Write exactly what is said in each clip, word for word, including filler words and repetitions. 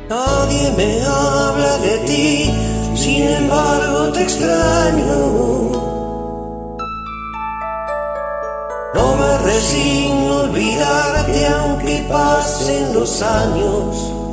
Nadie me habla de ti, sin embargo te extraño. No me resigno a olvidarte aunque pasen los años.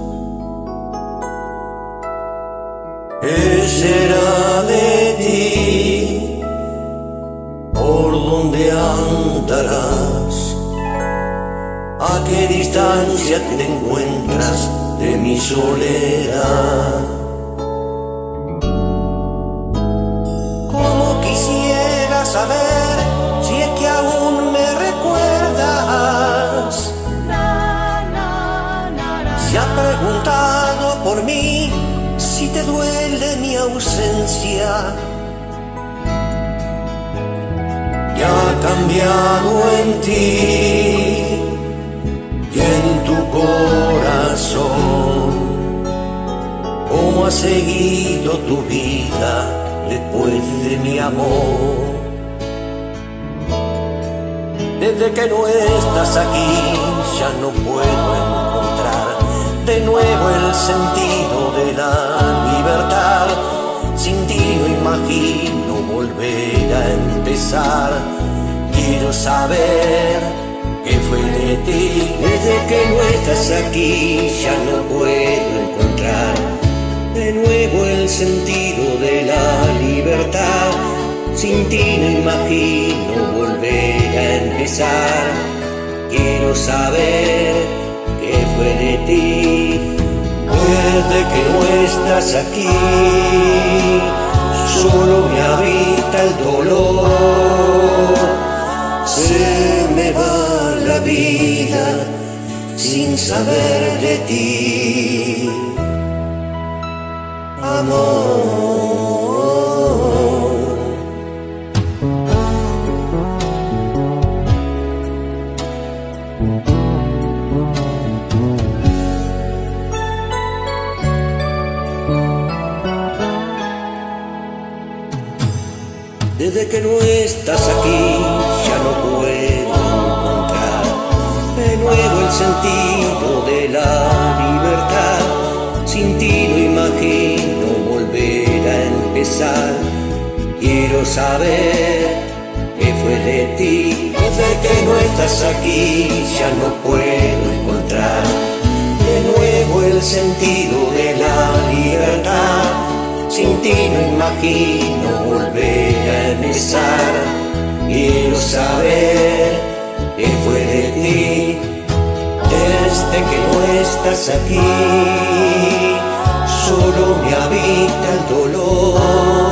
¿Qué será de ti? ¿Por dónde andarás? ¿A qué distancia te encuentras de mi soledad? Como quisiera saber si es que aún me recuerdas. Si has preguntado por mí, si te duele mi ausencia. ¿Qué ha cambiado en ti y en tu corazón? ¿Cómo ha seguido tu vida después de mi amor? Desde que no estás aquí ya no puedo encontrar de nuevo el sentido de la libertad. Sin ti no imagino volver a empezar. Quiero saber qué fue de ti. Desde que no estás aquí ya no puedo encontrar de nuevo el sentido de la libertad. Sin ti no imagino volver a empezar. Quiero saber qué fue de ti. Desde que no estás aquí, solo me habita el dolor. Se me va la vida sin saber de ti, amor. Desde que no estás aquí ya no puedo encontrar de nuevo el sentido de la libertad. Sin ti no imagino volver a empezar. Quiero saber qué fue de ti. Desde que no estás aquí ya no puedo encontrar de nuevo el sentido de la libertad. Sin ti no imagino volver a empezar. Quiero saber qué fue de ti. Desde que no estás aquí, solo me habita el dolor.